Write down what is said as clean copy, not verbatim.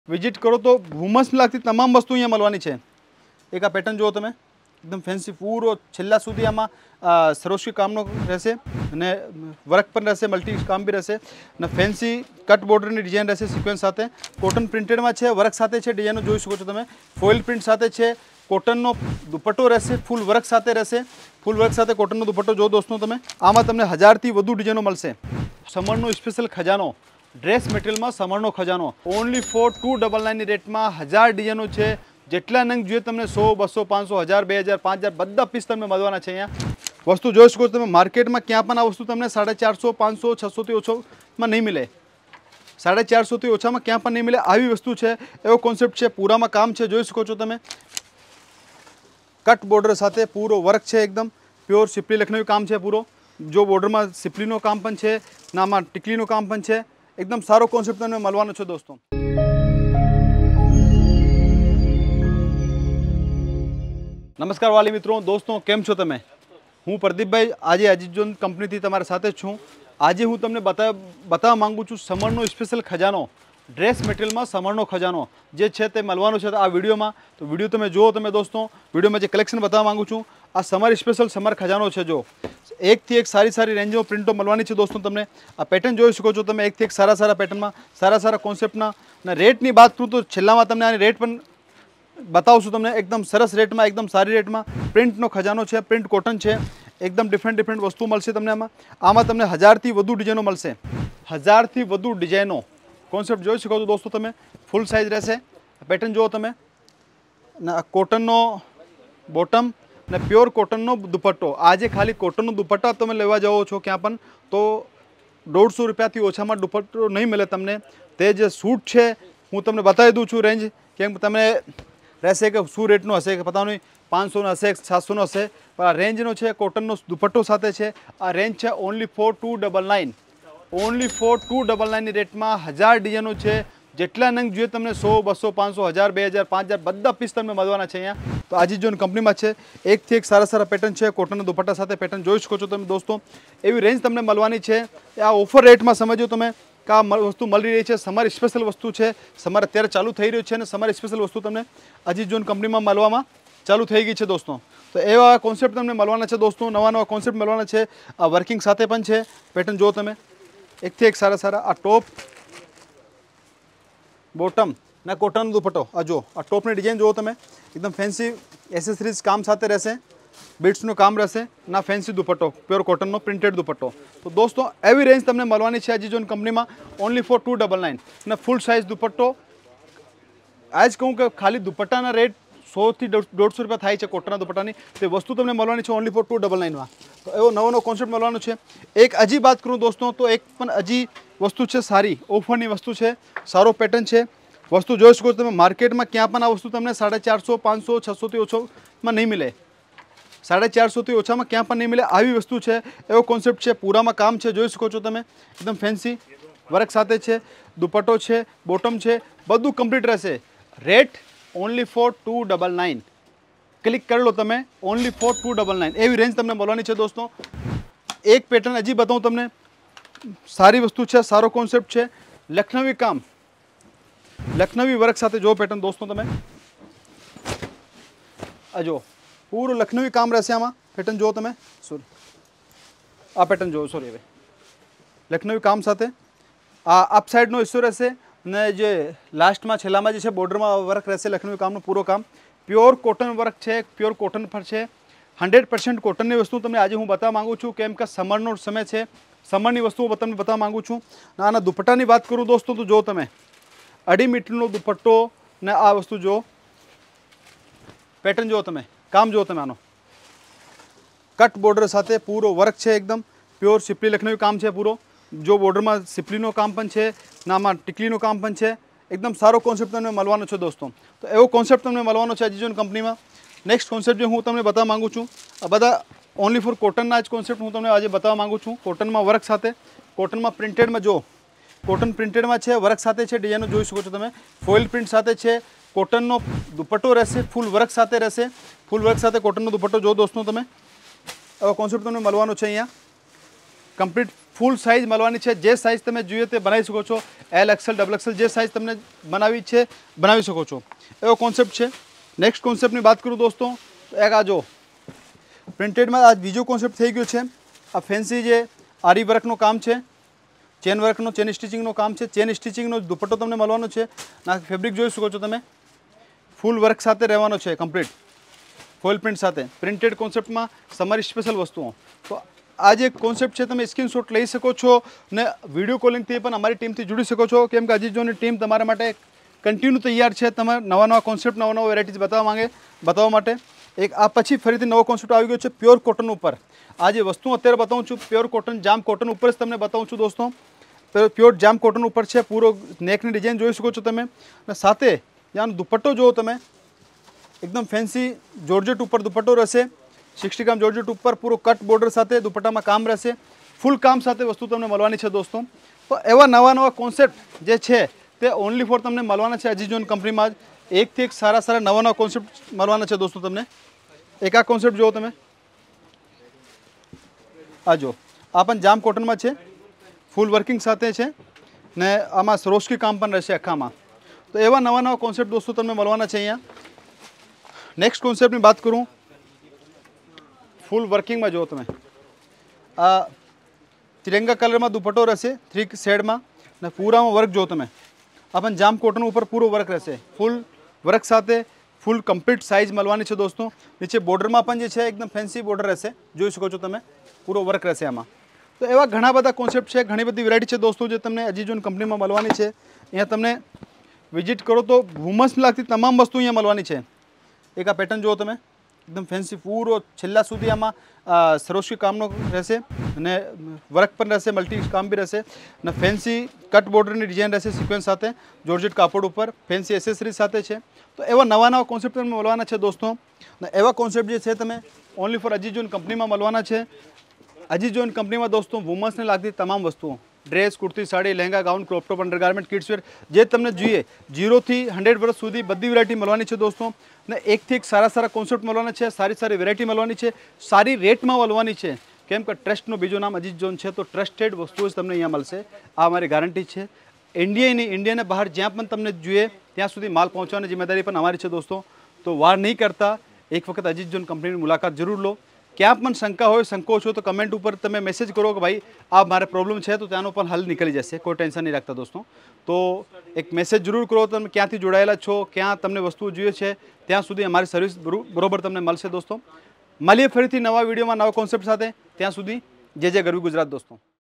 Visit करो तो વુમન્સને લાગતી તમામ વસ્તુ અહીંયા મળવાની છે। એક આ પેટર્ન જુઓ તમે, એકદમ ફેન્સી, પૂરો છેલ્લા સુધી આમાં સરોસ્કી કામનો રહેશે અને વર્ક પણ રહેશે, મલ્ટી કામ બી રહેશે અને ફેન્સી કટ બોર્ડરની ડિઝાઇન રહેશે સિક્વન્સ સાથે। કોટન પ્રિન્ટેડમાં છે, વર્ક સાથે છે, ડિઝાઇનો જોઈ શકો છો તમે, ફોઇલ પ્રિન્ટ સાથે છે, કોટનનો દુપટ્ટો રહેશે, ફૂલ વર્ક સાથે રહેશે, ફૂલ વર્ક સાથે કોટનનો દુપટ્ટો જો દોસ્તો તમે, આમાં તમને 1000થી વધુ ડિઝાઇનો મળશે। સમરનો સ્પેશિયલ ખજાનો, ડ્રેસ મટીરિયલમાં સમરનો ખજાનો, ઓનલી ફોર 299ની રેટમાં 1000 ડિઝાઇનો છે। જેટલા નંગ જોઈએ તમને 100, 200, 500, 1000, 2000, 5000 બધા પીસ તમને મળવાના છે। અહીંયા વસ્તુ જોઈ શકો છો તમે, માર્કેટમાં ક્યાં પણ આ વસ્તુ તમને 450, 500, 600થી ઓછોમાં નહીં મળે, 450થી ઓછામાં ક્યાં પણ નહીં મળે આવી વસ્તુ છે। એવો કોન્સેપ્ટ છે, પૂરામાં કામ છે, જોઈ શકો છો તમે, કટ બોર્ડર સાથે પૂરો વર્ક છે, એકદમ પ્યોર સિપ્લી લખનવી કામ છે પૂરો, જો બોર્ડરમાં સિપ્લીનો કામ પણ છે, નામાં ટીકલીનું કામ પણ છે, એકદમ સારો કોન્સેપ્ટ તમને મળવાનો છે દોસ્તો। નમસ્કાર વાલી મિત્રો, દોસ્તો કેમ છો તમે? હું પ્રદીપભાઈ આજે અજીઝોન કંપનીથી તમારા સાથે જ છું। આજે હું તમને બતાવવા માંગુ છું સમરનો સ્પેશિયલ ખજાનો, ડ્રેસ મટીરિયલમાં સમરનો ખજાનો જે છે તે મળવાનો છે આ વિડીયોમાં। તો વિડીયો તમે જુઓ તમે દોસ્તો, વિડીયોમાં જે કલેક્શન બતાવવા માંગુ છું આ સમર સ્પેશિયલ સમર ખજાનો છે। જો એકથી એક સારી સારી રેન્જમાં પ્રિન્ટો મળવાની છે દોસ્તો તમને। આ પેટર્ન જોઈ શકો છો તમે, એકથી એક સારા પેટર્નમાં સારા કોન્સેપ્ટના અને રેટની વાત કરું તો છેલ્લામાં તમને આની રેટ પણ બતાવશું તમને, એકદમ સરસ રેટમાં, એકદમ સારી રેટમાં પ્રિન્ટનો ખજાનો છે, પ્રિન્ટ કોટન છે, એકદમ ડિફરન્ટ વસ્તુ મળશે તમને આમાં તમને 1000થી વધુ ડિઝાઇનો મળશે, 1000થી વધુ ડિઝાઇનો। કોન્સેપ્ટ જોઈ શકો છો દોસ્તો તમે, ફૂલ સાઇઝ રહેશે, પેટર્ન જુઓ તમે, કોટનનો બોટમ અને પ્યોર કોટનનો દુપટ્ટો। આજે ખાલી કોટનનો દુપટ્ટા તમે લેવા જાઓ છો ક્યાં પણ તો 150 રૂપિયાથી ઓછામાં દુપટ્ટો નહીં મળે તમને। તે જે સૂટ છે હું તમને બતાવી દઉં છું રેન્જ, કેમ તમને રહેશે કે શું રેટનો હશે કે પતા નહીં, 500નો હશે, 700નો હશે, પણ આ રેન્જનો છે, કોટનનો દુપટ્ટો સાથે છે। આ રેન્જ છે ઓનલી ફોર 299, ઓનલી ફોર 299ની રેટમાં 1000 ડિઝાઇનો છે। જેટલા નંગ જોઈએ તમને 100, 200, 500, 1000, 2000, 5000 બધા પીસ તમને મળવાના છે અહીંયા। તો અજીઝોન કંપનીમાં છે, એકથી એક સારા પેટર્ન છે, કોટનના દુપટ્ટા સાથે પેટર્ન જોઈ શકો છો તમે દોસ્તો, એવી રેન્જ તમને મળવાની છે। આ ઓફર રેટમાં સમજો તમે કે આ વસ્તુ મળી રહી છે, સમર સ્પેશિયલ વસ્તુ છે, સમર અત્યારે ચાલુ થઈ રહ્યું છે અને સમર સ્પેશિયલ વસ્તુ તમને અજીઝોન કંપનીમાં મળવામાં ચાલુ થઈ ગઈ છે દોસ્તો। તો એવા કોન્સેપ્ટ તમને મળવાના છે દોસ્તો, નવા કોન્સેપ્ટ મળવાના છે। આ વર્કિંગ સાથે પણ છે, પેટર્ન જુઓ તમે, એકથી એક સારા આ ટોપ, બોટમ ના કોટનનો દુપટ્ટો, આ જો આ ટોપની ડિઝાઇન જુઓ તમે, એકદમ ફેન્સી એસેસરીઝ કામ સાથે રહેશે, બીટ્સનું કામ રહેશે ના ફેન્સી દુપટ્ટો, પ્યોર કોટનનો પ્રિન્ટેડ દુપટ્ટો। તો દોસ્તો એવી રેન્જ તમને મળવાની છે અજીઝોન કંપનીમાં ઓનલી ફોર 299 અને ફૂલ સાઇઝ દુપટ્ટો। આજ કહું કે ખાલી દુપટ્ટાના રેટ 100થી 150 રૂપિયા થાય છે કોટનના દુપટ્ટાની, તે વસ્તુ તમને મળવાની છે ઓનલી ફોર 299માં। તો એવો નવો કોન્સેપ્ટ મળવાનો છે। એક હજી વાત કરું દોસ્તો તો એક પણ હજી વસ્તુ છે સારી, ઓફરની વસ્તુ છે, સારો પેટર્ન છે, વસ્તુ જોઈ શકો છો તમે, માર્કેટમાં ક્યાં પણ આ વસ્તુ તમને 450, 500, 600થી ઓછોમાં નહીં મળે, 450થી ઓછામાં ક્યાં પણ નહીં મળે આવી વસ્તુ છે। એવો કોન્સેપ્ટ છે, પૂરામાં કામ છે, જોઈ શકો છો તમે, એકદમ ફેન્સી વર્ક સાથે છે, દુપટ્ટો છે, બોટમ છે, બધું કમ્પ્લીટ રહેશે। રેટ ઓનલી ફોર 299, ક્લિક કરી લો તમે, ઓનલી ફોર 299 એવી રેન્જ તમને મળવાની છે દોસ્તો। એક પેટર્ન હજી બતાવું તમને, સારી વસ્તુ છે, સારો કોન્સેપ્ટ છે, લખનવી કામ, લખનવી વર્ક સાથે જો પેટર્ન દોસ્તો તમે, આ જો પૂરું લખનવી કામ રહેશે આમાં, પેટર્ન જુઓ તમે, સોરી આ પેટર્ન જુઓ, સોરી હવે લખનવી કામ સાથે આ અપ સાઈડનો હિસ્સો રહેશે ને જે લાસ્ટમાં છેલ્લામાં જે છે બોર્ડરમાં વર્ક રહેશે, લખનવી કામનું પૂરો કામ, પ્યોર કોટન વર્ક છે, પ્યોર કોટન પર છે, 100% કોટનની વસ્તુ તમને આજે હું બતાવવા માગું છું, કેમ કે સમરનો સમય છે, સમરની વસ્તુઓ તમને બતાવવા માગું છું। આના દુપટ્ટાની વાત કરું દોસ્તો તો જો તમે, 2.5 મીટરનો દુપટ્ટો ને આ વસ્તુ જો પેટર્ન જુઓ તમે, કામ જુઓ તમે, આનો કટ બોર્ડર સાથે પૂરો વર્ક છે, એકદમ પ્યોર સિપ્લી લખનવી કામ છે પૂરો, જો બોર્ડરમાં સિપ્લીનો કામ પણ છે, નામાં ટીકલીનું કામ પણ છે, એકદમ સારો કોન્સેપ્ટ તમને મળવાનો છે દોસ્તો। તો એવો કોન્સેપ્ટ તમને મળવાનો છે અજીઝોન કંપનીમાં। નેક્સ્ટ કોન્સેપ્ટ જે હું તમને બતાવવા માગું છું, આ બધા ઓનલી ફોર કોટનના જ કોન્સેપ્ટ હું તમને આજે બતાવવા માગું છું, કોટનમાં વર્ક સાથે, કોટનમાં પ્રિન્ટેડમાં જો કોટન પ્રિન્ટેડમાં છે, વર્ક સાથે છે, ડિઝાઇનો જોઈ શકો છો તમે, ફોઇલ પ્રિન્ટ સાથે છે, કોટનનો દુપટ્ટો રહેશે, ફૂલ વર્ક સાથે રહેશે, ફૂલ વર્ક સાથે કોટનનો દુપટ્ટો જો દોસ્તો તમે, એવો કોન્સેપ્ટ તમને મળવાનો છે અહીંયા, કમ્પ્લીટ ફૂલ સાઇઝ મળવાની છે. જે સાઇઝ તમે જોઈએ તે બનાવી શકો છો. એલ એક્સેલ ડબલ એક્સેલ જે સાઇઝ તમને બનાવી છે બનાવી શકો છો, એવો કોન્સેપ્ટ છે. નેક્સ્ટ કોન્સેપ્ટની વાત કરું દોસ્તો, એક આ જો પ્રિન્ટેડમાં આ બીજો કોન્સેપ્ટ થઈ ગયો છે. આ ફેન્સી જે આરી વર્કનું કામ છે, ચેન વર્કનો, ચેન સ્ટિચિંગનું કામ છે. ચેન સ્ટિચિંગનો દુપટ્ટો તમને મળવાનો છે. ના ફેબ્રિક જોઈ શકો છો તમે, ફૂલ વર્ક સાથે રહેવાનો છે, કમ્પ્લીટ ફોઇલ પ્રિન્ટ સાથે. પ્રિન્ટેડ કોન્સેપ્ટમાં તમારી સ્પેશિયલ વસ્તુઓ. તો આ જે કોન્સેપ્ટ છે તમે સ્ક્રીનશોટ લઈ શકો છો ને વિડીયો કોલિંગથી પણ અમારી ટીમથી જોડી શકો છો, કેમ કે અજીજોની ટીમ તમારા માટે કન્ટિન્યુ તૈયાર છે તમારે નવા કોન્સેપ્ટ, નવા વેરાયટીઝ બતાવવા માટે. એક આ પછી ફરીથી નવો કોન્સેપ્ટ આવી ગયો છે પ્યોર કોટન ઉપર. આ જે વસ્તુ અત્યારે બતાવું છું પ્યોર કોટન, જામ કોટન ઉપર જ તમને બતાવું છું દોસ્તો. પ્યોર જામ કોટન ઉપર છે. પૂરો નેકની ડિઝાઇન જોઈ શકો છો તમે, અને સાથે ત્યાંનો દુપટ્ટો જુઓ તમે, એકદમ ફેન્સી જોર્જેટ ઉપર દુપટ્ટો રહેશે. 60 ગ્રામ જોર્જેટ ઉપર પૂરો કટ બોર્ડર સાથે દુપટ્ટામાં કામ રહેશે. ફૂલ કામ સાથે વસ્તુ તમને મળવાની છે દોસ્તો. તો એવા નવા કોન્સેપ્ટ જે છે તે ઓનલી ફોર તમને મળવાના છે અજીજોન કંપનીમાં જ. એકથી એક સારા નવા કોન્સેપ્ટ મળવાના છે દોસ્તો તમને. એક આ કોન્સેપ્ટ જુઓ તમે, આ જો આ પણ જામ કોટનમાં છે, ફૂલ વર્કિંગ સાથે છે ને આમાં સરોસ્કી કામ પણ રહેશે આખામાં. તો એવા નવા કોન્સેપ્ટ દોસ્તો તમને મળવાના છે અહીંયા. નેક્સ્ટ કોન્સેપ્ટની વાત કરું, ફૂલ વર્કિંગમાં જુઓ તમે, આ તિરંગા કલરમાં દુપટ્ટો રહેશે 3 શેડમાં ને પૂરામાં વર્ક જુઓ તમે. આ પણ જામ કોટન ઉપર પૂરો વર્ક રહેશે, ફૂલ વર્ક સાથે ફૂલ કમ્પ્લીટ સાઇઝ મળવાની છે દોસ્તો. નીચે બોર્ડરમાં પણ જે છે એકદમ ફેન્સી બોર્ડર રહેશે, જોઈ શકો છો તમે, પૂરો વર્ક રહેશે આમાં. તો એવા ઘણા બધા કોન્સેપ્ટ છે, ઘણી બધી વેરાયટી છે દોસ્તો જે તમને અજીજોન કંપનીમાં મળવાની છે. અહીંયા તમને વિઝિટ કરો તો વુમન્સને લાગતી તમામ વસ્તુ અહીંયા મળવાની છે. એક આ પેટર્ન જુઓ તમે, એકદમ ફેન્સી, પૂરો છેલ્લા સુધી આમાં સરોસ્કી કામનો રહેશે અને વર્ક પણ રહેશે, મલ્ટી કામ બી રહેશે અને ફેન્સી કટ બોર્ડરની ડિઝાઇન રહેશે સિક્વન્સ સાથે, જોર્જેટ કાપડ ઉપર ફેન્સી એસેસરીઝ સાથે છે. તો એવા નવા કોન્સેપ્ટ તમને મળવાના છે દોસ્તો. અને એવા કોન્સેપ્ટ જે છે તમે ઓનલી ફોર અજીજોન કંપનીમાં મળવાના છે. અજીજોન કંપનીમાં દોસ્તો વુમન્સને લાગતી તમામ વસ્તુઓ, dress, kurti, sari, lehenga, gown, crop top, undergarment, kidswear, જે તમને જોઈએ 0 થી 100 વર્ષ સુધી બધી વેરાયટી મળવાની છે દોસ્તો. ને એકથી એક સારા કોન્સેપ્ટ મળવાના છે, સારી વેરાયટી મળવાની છે, સારી રેટમાં મળવાની છે. કેમ કે ટ્રસ્ટનું બીજું નામ અજીજોન છે, તો ટ્રસ્ટેડ વસ્તુઓ જ તમને અહીંયા મળશે, આ અમારી ગેરંટી છે. ઇન્ડિયાને બહાર જ્યાં પણ તમને જોઈએ ત્યાં સુધી માલ પહોંચવાની જિમ્મેદારી પણ અમારી છે દોસ્તો. તો વાર નહીં કરતા એક વખત અજીજોન કંપનીની મુલાકાત જરૂર લો. ક્યાં પણ શંકા હોય, સંકોચ હોય તો કમેન્ટ ઉપર તમે મેસેજ કરો કે ભાઈ આ મારે પ્રોબ્લેમ છે, તો ત્યાંનો પણ હલ નીકળી જશે, કોઈ ટેન્શન નહીં રાખતા દોસ્તો. તો એક મેસેજ જરૂર કરો, તમે ક્યાંથી જોડાયેલા છો, ક્યાં તમને વસ્તુઓ જોઈએ છે, ત્યાં સુધી અમારી સર્વિસ બરોબર તમને મળશે દોસ્તો. મળીએ ફરીથી નવા વિડીયોમાં નવા કોન્સેપ્ટ સાથે. ત્યાં સુધી જય ગરવી ગુજરાત દોસ્તો.